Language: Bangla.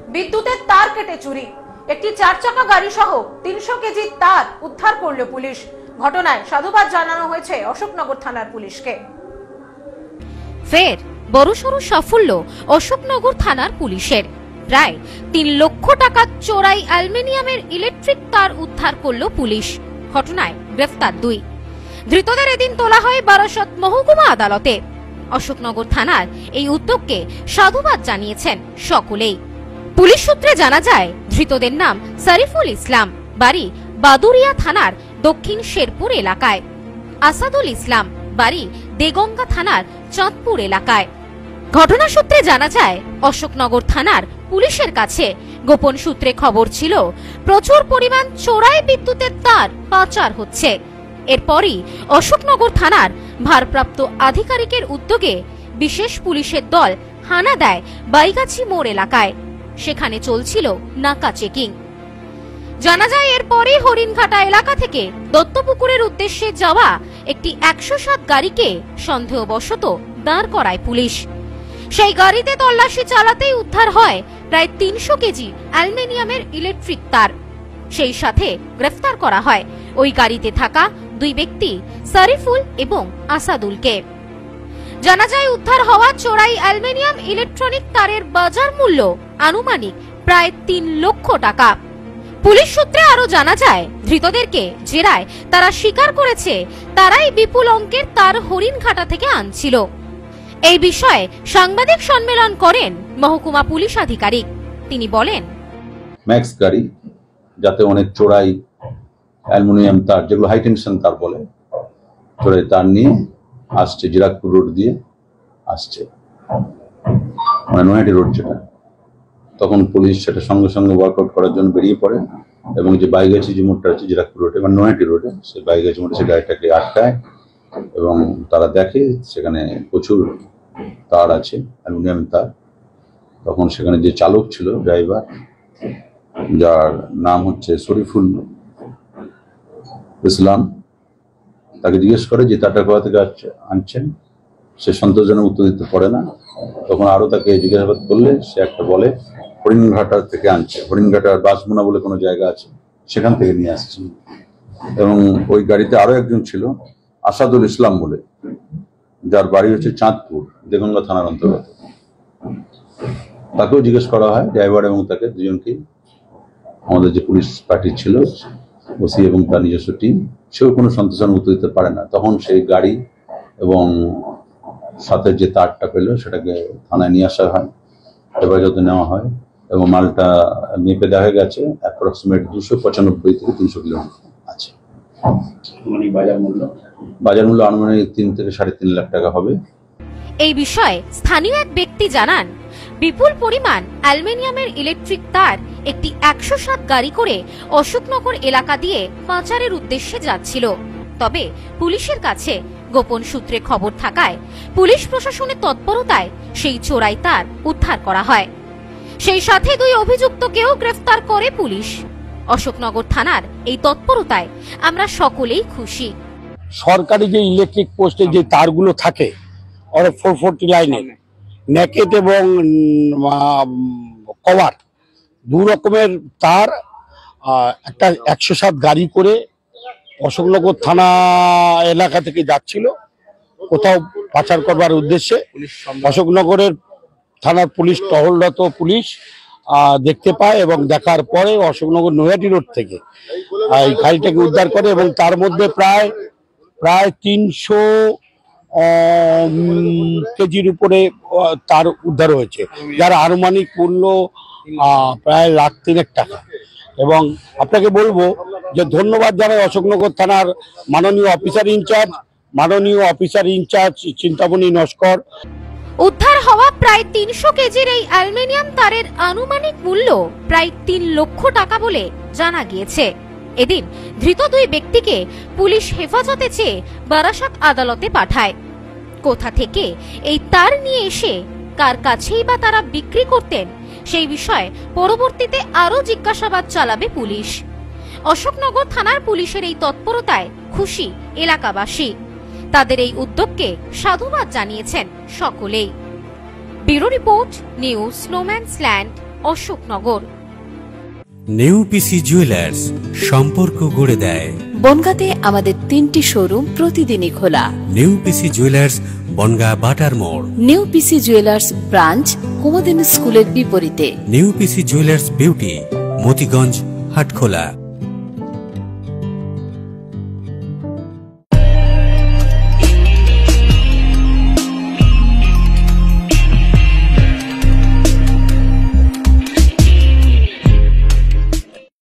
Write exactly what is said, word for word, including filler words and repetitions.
বিদ্যুতের তার কেটে চুরি। একটি চার চাকা গাড়ি সহ তিনশো কেজি তার উদ্ধার করল পুলিশ। ঘটনায় সাধুবাদ জানানো হয়েছে অশোকনগর থানার পুলিশকে। ফের বড়সড় সাফল্য অশোকনগর থানার পুলিশের। প্রায় তিন লক্ষ টাকা চোরাই অ্যালুমিনিয়ামের ইলেকট্রিক তার উদ্ধার করল পুলিশ। ঘটনায় গ্রেফতার দুই ধৃতদের এদিন তোলা হয় বারাসত মহকুমা আদালতে। অশোকনগর থানার এই উদ্যোগকে সাধুবাদ জানিয়েছেন সকলেই। পুলিশ সূত্রে জানা যায়, ধৃতদের নাম শরীফুল ইসলাম, বাড়ি বাদুরিয়া থানার দক্ষিণ শেরপুর এলাকায়। আসাদুল ইসলাম, বাড়ি দেগঙ্গা থানার চাঁদপুর এলাকায়। ঘটনা সূত্রে জানা যায়, অশোকনগর থানার পুলিশের কাছে গোপন সূত্রে খবর ছিল প্রচুর পরিমাণ চোরাই বিদ্যুতের তার পাচার হচ্ছে। এরপরই অশোকনগর থানার ভারপ্রাপ্ত আধিকারিকের উদ্যোগে বিশেষ পুলিশের দল হানা দেয় বাইগাছি মোড় এলাকায়। সেখানে চলছিল নাকা চেকিং। জানা যায়, এরপরে হরিণঘাটা এলাকা থেকে দত্তপুকুরের উদ্দেশ্যে যাওয়া একটি একশো সাত গাড়িকে সন্দেহবশত দাঁড় করায় পুলিশ। সেই গাড়িতে তল্লাশি চালাতেই উদ্ধার হয় প্রায় তিনশো কেজি অ্যালুমিনিয়ামের ইলেকট্রিক তার। সেই সাথে গ্রেফতার করা হয় ওই গাড়িতে থাকা দুই ব্যক্তি, শরীফুল এবং আসাদুলকে। জানা যায়, উদ্ধার হওয়া চোরাই অ্যালুমিনিয়াম ইলেকট্রনিক তারের বাজার মূল্য আনুমানিক প্রায় তিন লক্ষ টাকা। পুলিশ সূত্রে আরো জানা যায়, ধৃতদেরকে জেরায় তারা স্বীকার করেছে তারাই বিপুল অঙ্কের তার হরিণঘাটা থেকে আনছিল। এই বিষয়ে সাংবাদিক সম্মেলন করেন মহকুমা পুলিশ আধিকারিক। তিনি বলেন, ম্যাক্স গাড়ি, যাতে অনেক চোরাই অ্যালুমিনিয়াম তার, যেগুলো হাই টেনশন তার বলে, চোরাই তার নিয়ে আসছে, জিরাকপুর রোড দিয়ে আসছে, মানে নয়াটি রোড যেটা। তখন পুলিশ সেটা সঙ্গে সঙ্গে ওয়ার্কআউট করার জন্য বেরিয়ে পড়ে এবং যে বাইগাছি যে মোড়টা আছে জিরাকপুর রোডে, মানে নয়াটি রোডে, সেই বাইগাছি মোড়ে সে গাড়িটাকে আটকায় এবং তারা দেখে সেখানে প্রচুর তার আছে, অ্যালুমিনিয়াম তার। তখন সেখানে যে চালক ছিল, ড্রাইভার, যার নাম হচ্ছে শরীফুল ইসলাম, তাকে জিজ্ঞেস করে যে তারটা কোথা থেকে আনছেন। সে সন্তোষজনক উত্তর দিতে পারে না। তখন আরো তাকে জিজ্ঞাসাবাদ করলে সে একটা বলে হরিণঘাটা থেকে আনছে, হরিণঘাটার বাসমোনা বলে কোনো জায়গা আছে, সেখান থেকে নিয়ে আসছে। এবং ওই গাড়িতে আরো একজন ছিল, আসাদুল ইসলাম বলে, যার বাড়ি হচ্ছে চাঁদপুর, দেগঙ্গা থানার অন্তর্গত। তাকেও জিজ্ঞেস করা হয়, ড্রাইভার এবং তাকে দুজনকে। আমাদের যে পুলিশ পার্টি ছিল, ওসি এবং তার নিজস্ব টিম, সেও কোনো সন্তোষজনক উত্তর দিতে পারে না। তখন সেই গাড়ি এবং সাথে যে তারটা পেল সেটাকে থানায় নিয়ে আসা হয়, হেফাজতে যত নেওয়া হয় এবং মালটা মেপে দেখা গেছে অ্যাপ্রক্সিমেট দুশো পঁচানব্বই থেকে তিনশো কিলোমিটার আছে। বাজার মূল্য বাজার মূল্য আনুমানিক তিন থেকে সাড়ে তিন লাখ টাকা হবে। এই বিষয়ে স্থানীয় এক ব্যক্তি জানান, বিপুল পরিমাণ অ্যালুমিনিয়ামের ইলেকট্রিক তার একটি একশো সাত গাড়ি করে অশোকনগর এলাকা দিয়ে পাচারের উদ্দেশ্যে যাচ্ছিল। তবে পুলিশের কাছে গোপন সূত্রে খবর থাকায় পুলিশ প্রশাসনের তৎপরতায় সেই চোরাই তার উদ্ধার করা হয়। সেই সাথে দুই অভিযুক্তকেও গ্রেফতার করে পুলিশ। অশোকনগর থানার এই তৎপরতায় আমরা সকলেই খুশি। সরকারি যে ইলেকট্রিক পোস্টে যে তারগুলো থাকে, ফোর ফোরটি লাইনের নেকেট এবং কভার, দু রকমের তার একটা একশো সাত গাড়ি করে অশোকনগর থানা এলাকা থেকে যাচ্ছিল কোথাও পাচার করবার উদ্দেশ্যে। অশোকনগরের থানার পুলিশ, টহলরত পুলিশ দেখতে পায় এবং দেখার পরে অশোকনগর নয়াটি রোড থেকে এই গাড়িটাকে উদ্ধার করে এবং তার মধ্যে প্রায় প্রায় তিনশো কেজির উপরে তার উদ্ধার হয়েছে, যার আনুমানিক মূল্য প্রায় লাখ তিনেক টাকা। এবং আপনাকে বলবো যে ধন্যবাদ জানাই অশোকনগর থানার মাননীয় অফিসার ইনচার্জ মাননীয় অফিসার ইনচার্জ চিন্তামণি নস্কর। উদ্ধার হওয়া প্রায় তিনশো কেজির এই অ্যালুমিনিয়াম তারের আনুমানিক মূল্য প্রায় তিন লক্ষ টাকা বলে জানা গিয়েছে। এদিন ধৃত দুই ব্যক্তিকে পুলিশ হেফাজতে চেয়ে বারাসত আদালতে পাঠায়। কোথা থেকে এই তার নিয়ে এসে কার কাছেই বা তারা বিক্রি করতেন, সেই বিষয়ে পরবর্তীতে আরো জিজ্ঞাসাবাদ চালাবে পুলিশ। অশোকনগর থানার পুলিশের এই তৎপরতায় খুশি এলাকাবাসী। তাদের এই উদ্যোগকে সাধুবাদ জানিয়েছেন সকলেই। Bureau report, news snowman's land, Ashoknagar. New PC jewellers, সম্পর্ক গড়ে দেয়। বনগাঁতে আমাদের তিনটি শোরুম প্রতিদিনই খোলা। নিউ পিসি জুয়েলার্স, বনগাঁ বাটার মোড়। New PC jewellers branch Kumudini স্কুলের বিপরীতে। New PC jewellers beauty, Motiganj, Hatkhola.